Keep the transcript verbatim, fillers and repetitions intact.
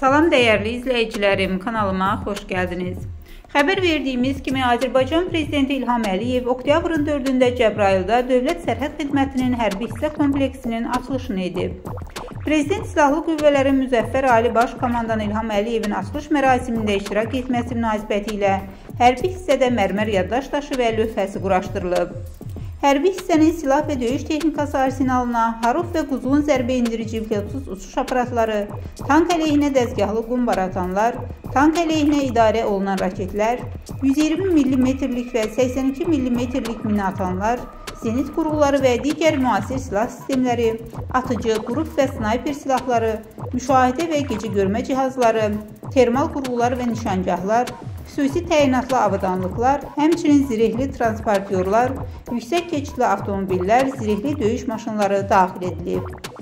Salam dəyərli izləyicilərim, kanalıma xoş gəldiniz. Xəbər verdiyimiz kimi Azərbaycan Prezidenti İlham Əliyev oktyabrın dördündə Cəbrayılda Dövlət Sərhəd Xidmətinin hərbi hissə kompleksinin açılışını edib. Prezident Silahlı Qüvvələrin Müzəffər Ali Baş Komandanı İlham Əliyevin açılış mərasimində iştirak etməsi münasibəti ilə hərbi hissədə mərmər yaddaş daşı və lövhəsi quraşdırılıb. Hərbi hissənin silah və döyüş texnikası arsenalına Haruf və Quzğun zərbə indirici pilotsuz uçuş aparatları, tank əleyhinə dəzgahlı qumbar atanlar, tank əleyhinə idarə olunan raketlər, yüz iyirmi millimetrlik və səksən iki millimetrlik mina atanlar, zenit qurğuları və digər müasir silah sistemləri, atıcı, qrup və snayper silahları, müşahidə və gecə görmə cihazları, termal qurğular və nişangahlar, xüsusi təyinatlı avadanlıqlar, həmçinin zirehli transportyorlar, yüksək keçidli avtomobillər, zirehli döyüş maşınları daxil edilib.